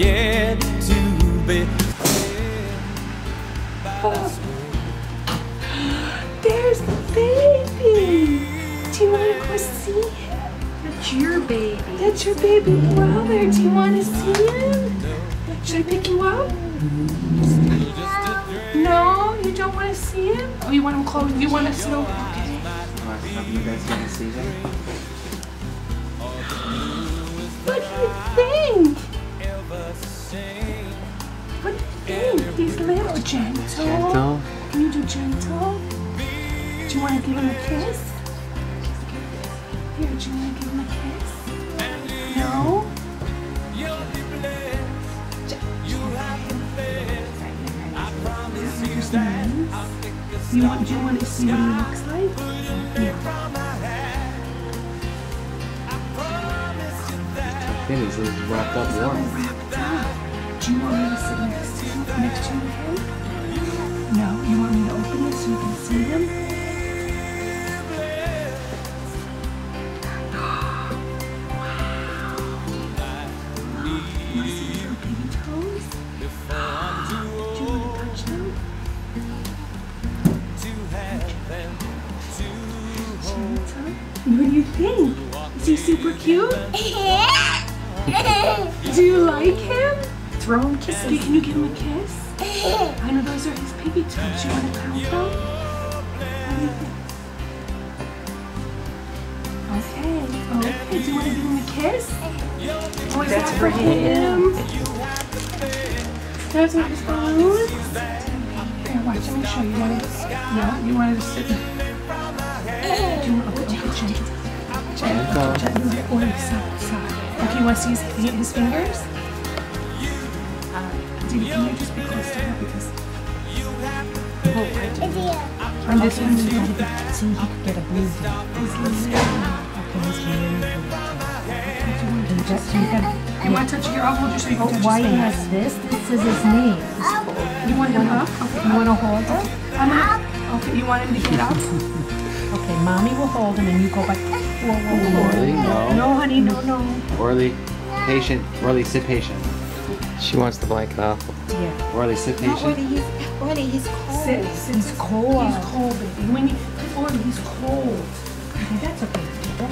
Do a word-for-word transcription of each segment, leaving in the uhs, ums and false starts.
yet to be. Oh. There's the baby. Do you want to go see him? That's your baby. That's your baby brother. Do you want to see him? Should I pick you up? No, you don't want to see him? Oh, you want him close? You want to sit over? Okay. Have you guys going to see him? What do you think? What do you think? He's a little gentle. Gentle? Can you do gentle? Do you want to give him a kiss? Here, do you want to give him a kiss? No? You want, do you want to see what he looks like? Yeah. This is wrapped up warm. Wrapped up. Do you want me to sit next to him? Next to him? No. You want me to open it so you can see him? Wow. You want to see his little baby toes? Do you want to touch them? What do you think? Is he super cute? Do you like him? Throw him kisses. Can you give him a kiss? I know those are his baby toes. You want to count them? What do you think? Okay. Okay. Do you want to give him a kiss? Oh, is that for him? That's what his balloon? Here, watch. Let me show you. Want to, no, you wanted to sit. Do you want to okay, gentle? Gentle. Gentle. Or side, side. Okay, you want to see his, his fingers? Dude, can you just be close to her because... Oh, I do. On this one, you want to See, he could get a blue. You want to touch your elbow just so you can touch Why his he fingers? has this? This is his name. You want him up? Okay. You want to hold him? I'm gonna, okay, you want him to get up? Okay, mommy will hold him and you go back. Whoa, whoa, whoa. Orly, no. No, honey, no, no. Orly, patient. Orly, sit patient. She wants the blanket off. Yeah. Orly, sit No, patient. Orly, he's, Orly, he's cold. Sit, sit. He's cold. He's cold, baby. When you, Orly, he's cold. Okay, that's okay.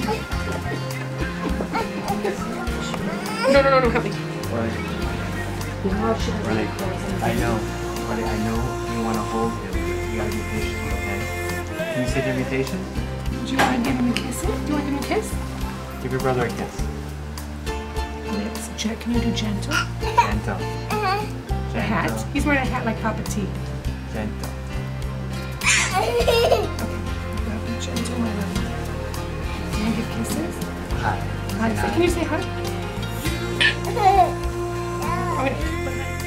No, no, no, no, help me. Orly, Orly, I know. Orly, I know you want to hold him. You gotta be patient, okay? Can you sit here and be patient? Do you want to give him a kiss? Do you want to give him a kiss? Give your brother a kiss. Lips. Check. Can you do gentle? Gentle. A hat. He's wearing a hat like Papa T. Gentle. Okay. Gentle. Do you want to give kisses? Hi. Hi. Say hi. Can you say hi? Okay.